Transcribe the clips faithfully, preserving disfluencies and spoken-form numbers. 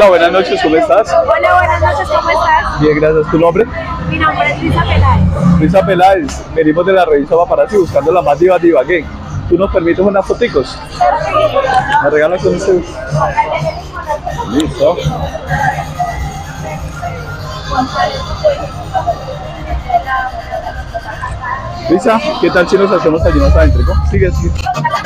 Hola, buenas noches, ¿cómo estás? Hola, buenas noches, ¿cómo estás? Bien, gracias. ¿Tu nombre? Mi nombre es Luisa Peláez. Luisa Peláez. Venimos de la revista Paparazzi buscando la más diva diva gay. ¿Tú nos permites unas foticos? ¿Me regalas con este? Listo. Luisa, ¿qué tal si nos hacemos allí más adentro? Sigue, sigue.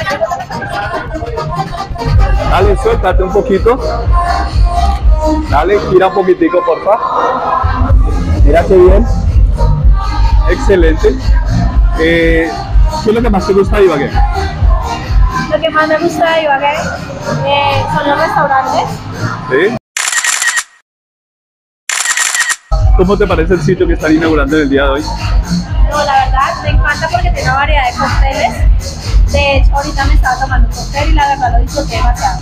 Dale, suéltate un poquito. Dale, gira un poquitico, porfa. Mírate bien. Excelente. Eh, ¿Qué es lo que más te gusta de Ibagué? Lo que más me gusta de Ibagué eh, son los restaurantes. ¿Sí? ¿Cómo te parece el sitio que están inaugurando en el día de hoy? No, la verdad me encanta porque tiene una variedad de cócteles. De hecho, ahorita me estaba tomando un cóctel y la verdad lo disfruté demasiado.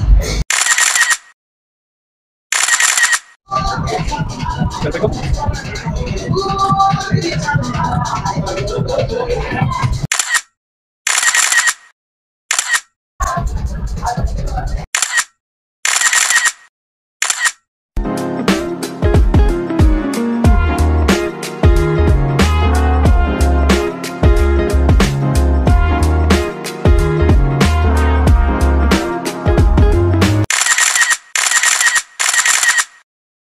¿Qué rico?